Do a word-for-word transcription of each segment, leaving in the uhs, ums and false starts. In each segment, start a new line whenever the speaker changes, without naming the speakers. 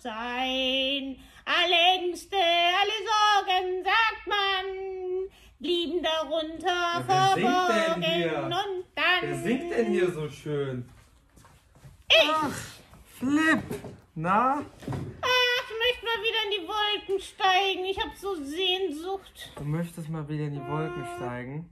sein. Alle Ängste, alle Sorgen, sagt man, blieben darunter
Ja, wer singt denn hier?
verborgen und dann...
Wer singt denn hier so schön?
Ich!
Ach, Flip! Na?
Ach, ich möchte mal wieder in die Wolken steigen. Ich habe so Sehnsucht.
Du möchtest mal wieder in die Wolken steigen?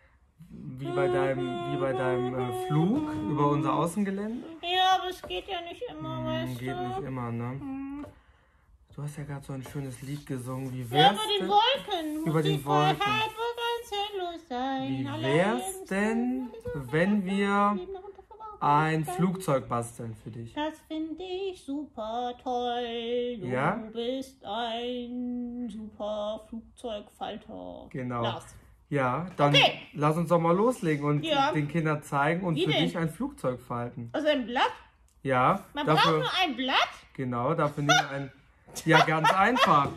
Wie bei deinem, wie bei deinem äh, Flug über unser Außengelände?
Ja, aber es geht ja nicht immer,
Hm,
weißt
geht
du.
nicht immer, ne?
Hm.
Du hast ja gerade so ein schönes Lied gesungen. Wie
Ja,
wär's
über den
denn?
Wolken.
Über
muss
den
die Freiheit
Wolken.
wohl ganz endlos sein.
Wie
Alle
wär's
Ängste,
denn,
alle
wenn
Sorgen,
wir
blieben darunter verborgen
ein
und dann-
Flugzeug basteln für dich?
Das finde ich super toll. Du
Ja?
bist ein super Flugzeugfalter.
Genau.
Lars.
Ja, dann
Okay.
lass uns doch mal loslegen und
Ja.
den Kindern zeigen und
Wie
für
denn?
dich ein Flugzeug falten.
Also ein Blatt?
Ja,
Man braucht
dafür,
nur ein Blatt?
genau, dafür nehmen wir ein, ja, ganz einfach.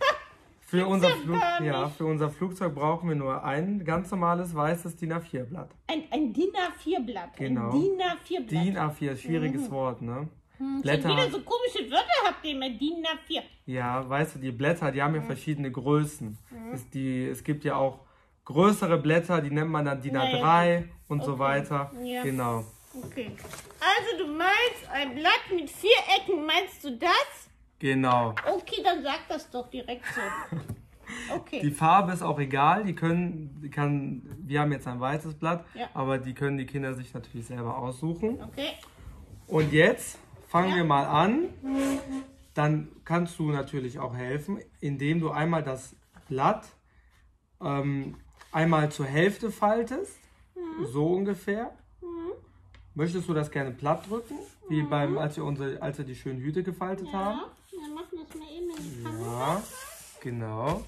Für unser,
ja
Flug,
gar
ja,
nicht.
für unser Flugzeug brauchen wir nur ein ganz normales weißes DIN A vier Blatt.
Ein, ein DIN A vier Blatt.
Genau.
Ein DIN A vier Blatt.
DIN A vier, schwieriges Wort, ne?
Schon
Blätter.
wieder so komische Wörter habt ihr immer. DIN A vier.
Ja, weißt du, die Blätter, die haben ja verschiedene Größen. Es, die, es gibt ja auch größere Blätter, die nennt man dann DIN A drei und so
Okay.
weiter.
Ja.
Genau.
Okay. Also du meinst ein Blatt mit vier Ecken. Meinst du das?
Genau.
Okay, dann sag das doch direkt so. Okay.
Die Farbe ist auch egal, die können, die kann, wir haben jetzt ein weißes Blatt,
Ja.
aber die können die Kinder sich natürlich selber aussuchen.
Okay.
Und jetzt fangen
Ja.
wir mal an. Dann kannst du natürlich auch helfen, indem du einmal das Blatt ähm, einmal zur Hälfte faltest, so ungefähr. Möchtest du das gerne platt drücken, wie beim, als wir unsere, als wir die schönen Hüte gefaltet haben?
Ja, dann machen wir das mal eben in die Kamera.
Ja, genau.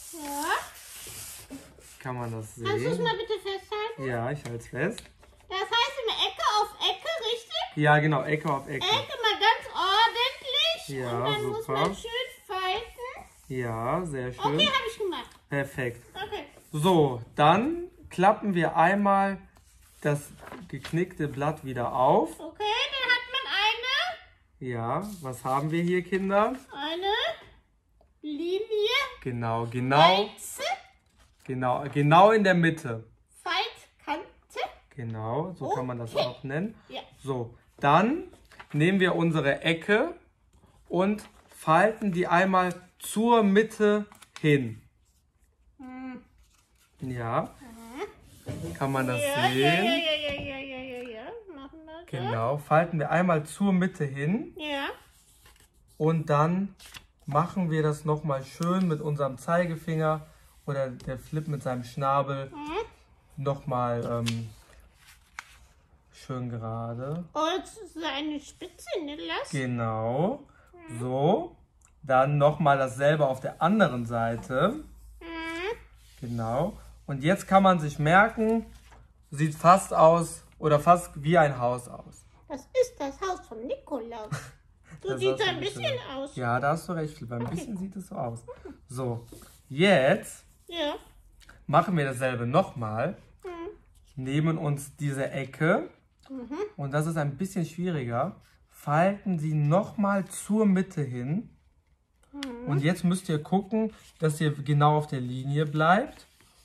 Ja.
Kann man das
Kannst du es
sehen?
mal bitte festhalten?
Ja, ich halte es fest.
Das heißt immer Ecke auf Ecke, richtig?
Ja, genau, Ecke auf Ecke.
Ecke mal ganz ordentlich.
Ja,
und dann muss
super.
man schön falten.
Ja, sehr schön.
Okay, habe ich gemacht.
Perfekt.
Okay.
So, dann klappen wir einmal das geknickte Blatt wieder auf.
Okay, dann hat man eine,
Ja, was haben wir hier, Kinder?
eine Linie,
Genau, genau,
Walze,
genau, genau in der Mitte.
Faltkante.
Genau, so kann man das
Okay.
auch nennen.
Ja.
So, dann nehmen wir unsere Ecke und falten die einmal zur Mitte hin.
Hm.
Ja, kann man das
Ja, ja, ja,
sehen?
ja, ja, ja, ja, ja, ja. Machen wir das.
Genau, falten wir einmal zur Mitte hin
Ja.
und dann machen wir das nochmal schön mit unserem Zeigefinger oder der Flip mit seinem Schnabel
Hm.
nochmal ähm, schön gerade.
Und so eine Spitze, ne, Lass?
Genau, so. Dann nochmal dasselbe auf der anderen Seite.
Hm.
Genau. Und jetzt kann man sich merken, sieht fast aus oder fast wie ein Haus aus.
Das ist das Haus von Nikolaus. So
Das
sieht
hast
es
du
ein bisschen
bestimmt.
aus.
Ja, da hast du recht, Flip. Ein bisschen sieht es so aus. So, jetzt
Ja.
machen wir dasselbe nochmal.
Hm.
Nehmen uns diese Ecke
Mhm.
und das ist ein bisschen schwieriger. Falten sie nochmal zur Mitte hin.
Mhm.
Und jetzt müsst ihr gucken, dass ihr genau auf der Linie bleibt.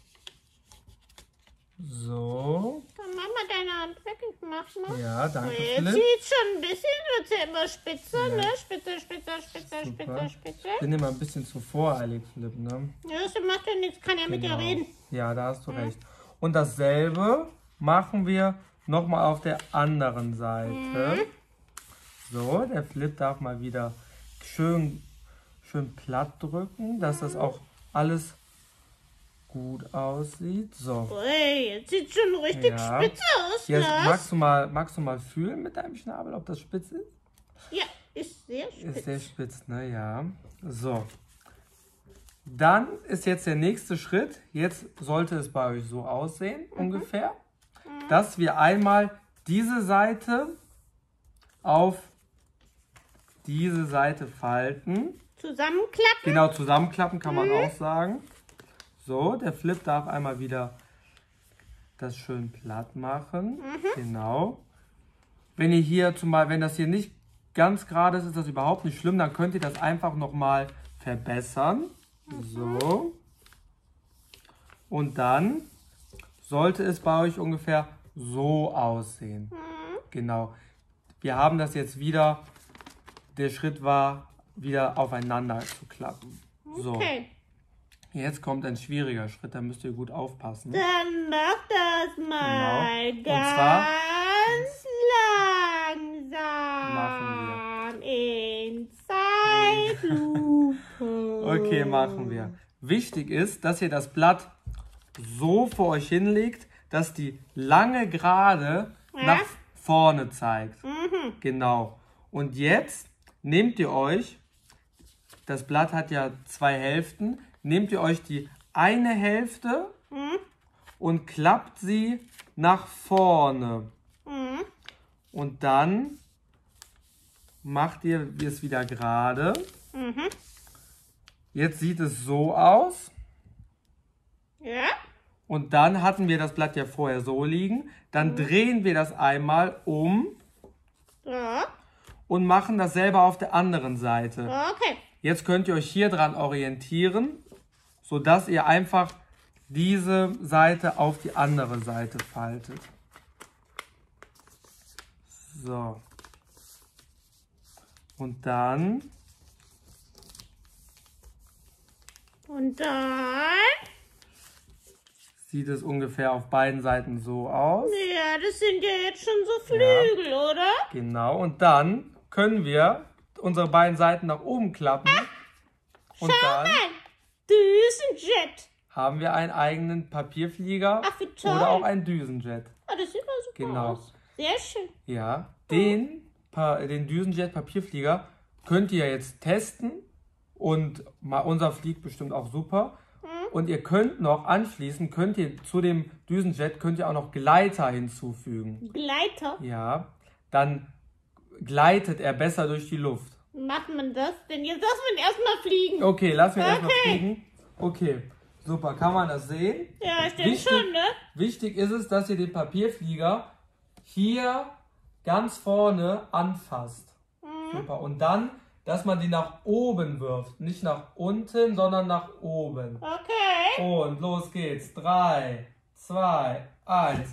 So.
Dann mach mal deine Hand weg, ich mach mal.
Ja, danke,
So, jetzt
Philipp.
sieht schon ein bisschen, wird ja immer spitzer,
Ja.
ne? Spitzer, spitzer, spitzer,
Super.
spitzer, spitzer.
Ich bin immer ein bisschen zu voreilig, Philipp, ne?
Ja, das macht ja nichts, kann ja mit dir
Genau.
reden.
Ja, da hast du recht. Und dasselbe machen wir nochmal auf der anderen Seite. So, der Flip darf mal wieder schön, schön platt drücken, dass das auch alles gut aussieht. So,
Ui, jetzt sieht schon richtig
Ja.
spitze aus,
jetzt
Lars.
magst du, mal, magst du mal fühlen mit deinem Schnabel, ob das spitz ist?
Ja, ist sehr spitz.
Ist sehr spitz, ne? Ja. So. Dann ist jetzt der nächste Schritt. Jetzt sollte es bei euch so aussehen, ungefähr, dass wir einmal diese Seite auf diese Seite falten.
Zusammenklappen.
Genau, zusammenklappen kann man auch sagen. So, der Flip darf einmal wieder das schön platt machen. Genau. Wenn ihr hier zumal, wenn das hier nicht ganz gerade ist, ist das überhaupt nicht schlimm. Dann könnt ihr das einfach nochmal verbessern. So. Und dann sollte es bei euch ungefähr so aussehen. Genau. Wir haben das jetzt wieder, der Schritt war, wieder aufeinander zu klappen. So.
Okay.
Jetzt kommt ein schwieriger Schritt, da müsst ihr gut aufpassen.
Dann mach das mal
Genau. Und zwar
ganz langsam.
Machen
In Zeitlupe.
Okay, machen wir. Wichtig ist, dass ihr das Blatt so vor euch hinlegt, dass die lange Gerade
Ja?
nach vorne zeigt.
Mhm.
Genau. Und jetzt nehmt ihr euch, das Blatt hat ja zwei Hälften, nehmt ihr euch die eine Hälfte
Mhm.
und klappt sie nach vorne.
Mhm.
Und dann macht ihr es wieder gerade.
Mhm.
Jetzt sieht es so aus.
Ja?
Und dann hatten wir das Blatt ja vorher so liegen. Dann drehen wir das einmal um
Ja.
und machen dasselbe auf der anderen Seite.
Okay.
Jetzt könnt ihr euch hier dran orientieren, sodass ihr einfach diese Seite auf die andere Seite faltet. So. Und dann
Und dann?
sieht es ungefähr auf beiden Seiten so aus.
Ja, das sind ja jetzt schon so Flügel, oder?
Genau. Und dann können wir unsere beiden Seiten nach oben klappen. Und dann
Nein, Düsenjet.
haben wir einen eigenen Papierflieger
Ach, wie toll.
oder auch einen Düsenjet.
Oh, das sieht mal super
Genau.
aus. Sehr schön.
Ja, den, Pa- den Düsenjet Papierflieger könnt ihr jetzt testen und mal, unser fliegt bestimmt auch super. Und ihr könnt noch anschließend, könnt ihr zu dem Düsenjet, könnt ihr auch noch Gleiter hinzufügen.
Gleiter.
Ja, dann gleitet er besser durch die Luft.
Macht man das? Denn jetzt lassen wir ihn erstmal fliegen.
Okay, lassen wir erstmal
Okay.
fliegen. Okay, super, kann man das sehen?
Ja, stimmt
Wichtig-
schon, ne?
Wichtig ist es, dass ihr den Papierflieger hier ganz vorne anfasst. Super. Und dann, dass man den nach oben wirft. Nicht nach unten, sondern nach oben.
Okay.
Und los geht's. Drei, zwei, eins.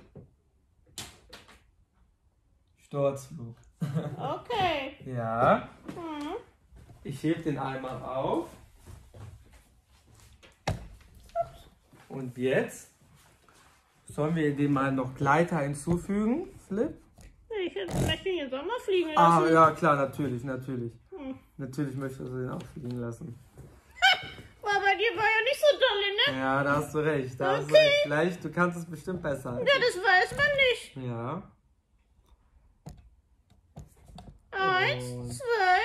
Sturzflug.
Okay.
Ja.
Mhm.
Ich heb den einmal auf. Und jetzt sollen wir dem mal noch Gleiter hinzufügen. Flip.
Ich möchte ihn jetzt auch mal fliegen
Ah,
lassen.
ja, klar, natürlich, natürlich.
Hm.
Natürlich möchtest du den auch fliegen lassen.
Aber bei dir war ja nicht so dolle, ne?
Ja, da hast du recht. Da hast du
Okay.
recht. Gleich, du kannst es bestimmt besser. als
Ja, das weiß man nicht.
ich. Ja.
Eins,
Und-
zwei.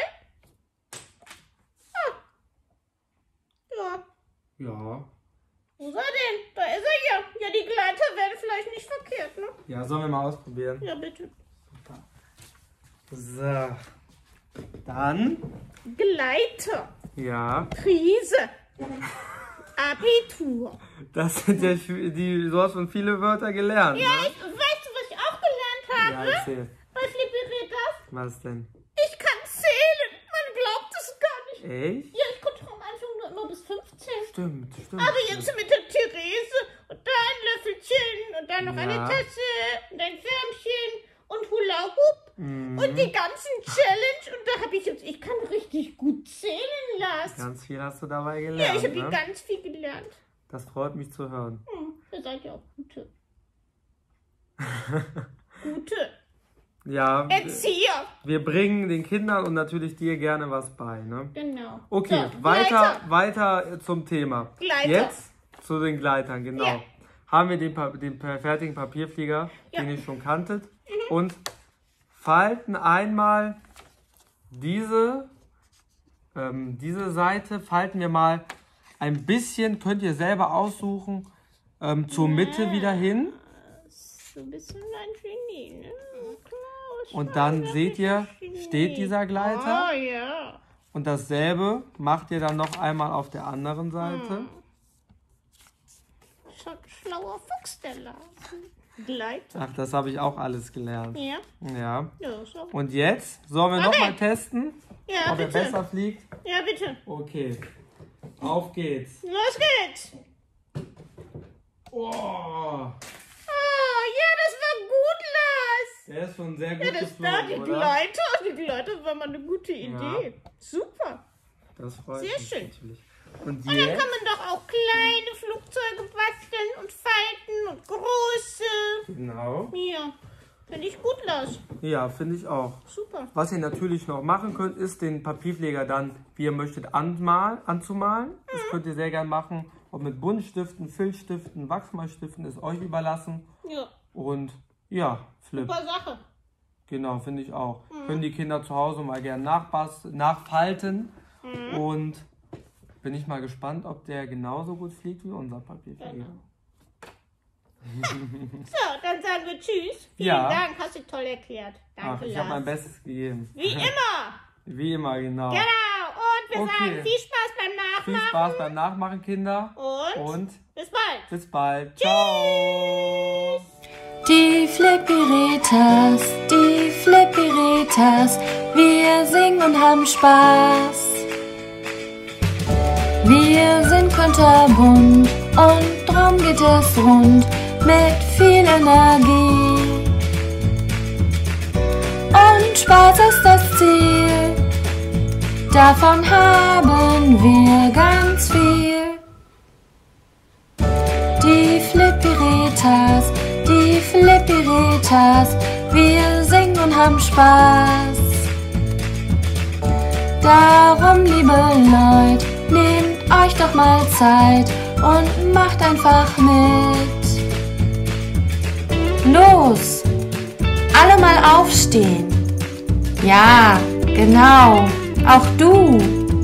Ah. Ja.
Ja.
Wo ist er denn? Da ist er ja. Ja, die Gleiter werden vielleicht nicht verkehrt, ne?
Ja, sollen wir mal ausprobieren?
Ja, bitte.
So. Dann.
Gleiter.
Ja.
Krise. Abitur.
Das sind ja sch- die. Du hast schon viele Wörter gelernt.
Ja,
ne?
ich, weißt du, was ich auch gelernt
Ja,
habe?
erzähl.
Bei Flippi das?
Was denn?
Ich kann zählen. Man glaubt es gar nicht.
Echt?
Ja, ich konnte am Anfang nur immer bis fünfzehn.
Stimmt, stimmt.
Aber
stimmt.
jetzt mit der Therese und da ein Löffelchen und dann noch eine
Ja.
Tasse und ein Förmchen und Hula Hoop
Mhm.
und die ganzen Challenge. Und da habe ich jetzt, ich kann richtig gut zählen lassen.
Ganz viel hast du dabei
Ja,
gelernt.
ich habe
ne?
ganz viel gelernt.
Das freut mich zu hören.
Hm, ihr seid ja auch gute. Gute
Ja,
Erzieher.
wir bringen den Kindern und natürlich dir gerne was bei. Ne?
Genau.
Okay,
So,
weiter,
Gleiter.
weiter zum Thema.
Gleiter.
Jetzt zu den Gleitern, genau.
Ja.
Haben wir den, Pa- den per- fertigen Papierflieger,
Ja.
den ihr schon kanntet. Und falten einmal diese, ähm, diese Seite, falten wir mal ein bisschen, könnt ihr selber aussuchen, ähm, zur Mitte wieder hin.
So ein bisschen ein Genie, ne? Klar,
Und dann
schon
seht ihr,
ein Genie.
steht dieser Gleiter.
Oh ja.
Und dasselbe macht ihr dann noch einmal auf der anderen Seite.
Schon ein schlauer Fuchs, der Lars. Gleiter.
Ach, das habe ich auch alles gelernt.
Ja.
Ja.
Ja, so.
Und jetzt? Sollen wir
Okay.
nochmal testen,
Ja,
ob er
bitte.
besser fliegt?
Ja, bitte.
Okay. Auf geht's.
Los geht's.
Oh,
Oh, ja, das war gut, Lars.
der ist schon sehr gut
Ja, das war die
geflogen, oder?
Gleiter. Die Gleiter war mal eine gute Idee. Super.
Das freut
Sehr
mich
schön.
natürlich. Und
Und dann
jetzt?
kann man doch auch kleine Flugzeuge basteln und falten und große.
Genau.
Ja, finde ich gut, Lars.
Ja, finde ich auch.
Super.
Was ihr natürlich noch machen könnt, ist den Papierflieger dann, wie ihr möchtet, anmal, anzumalen. Das könnt ihr sehr gern machen. Ob mit Buntstiften, Filzstiften, Wachsmalstiften, ist euch überlassen.
Ja,
Und ja, Flip.
super Sache.
Genau, finde ich auch. Können die Kinder zu Hause mal gern nachbasteln, nachfalten. Und bin ich mal gespannt, ob der genauso gut fliegt wie unser Papierflieger.
So, dann sagen wir Tschüss. Vielen
Ja.
Dank, hast du toll erklärt. Danke,
Ach, ich habe mein
Lars.
Bestes gegeben.
Wie immer.
Wie immer, genau.
Genau. Und wir
Okay.
sagen viel Spaß beim
Viel
Nachmachen.
Spaß beim Nachmachen, Kinder.
Und,
Und
bis bald.
bis bald. Ciao.
Die Flipperitas, die Flipperitas, wir singen und haben Spaß. Wir sind kunterbunt und drum geht es rund mit viel Energie. Und Spaß ist das Ziel, davon haben wir ganz viel. Die Flipperitas, die Flipperitas, wir singen und haben Spaß. Darum, liebe Leute, nehmt euch doch mal Zeit und macht einfach mit. Los, alle mal aufstehen. Ja, genau, auch du.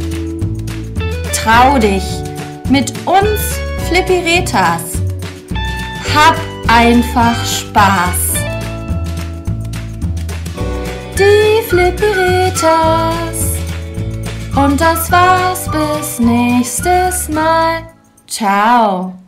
Trau dich, mit uns Flipperitas. Hab einfach Spaß. Die Flipperitas. Und das war's bis nächstes Mal. Ciao.